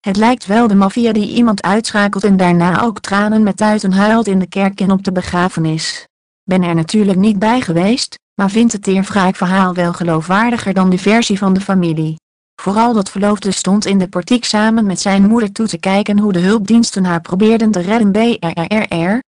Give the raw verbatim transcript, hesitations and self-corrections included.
Het lijkt wel de maffia die iemand uitschakelt en daarna ook tranen met tuiten huilt in de kerk en op de begrafenis. Ben er natuurlijk niet bij geweest, maar vind het teerwraakverhaal wel geloofwaardiger dan de versie van de familie. Vooral dat verloofde stond in de portiek samen met zijn moeder toe te kijken hoe de hulpdiensten haar probeerden te redden. B R R R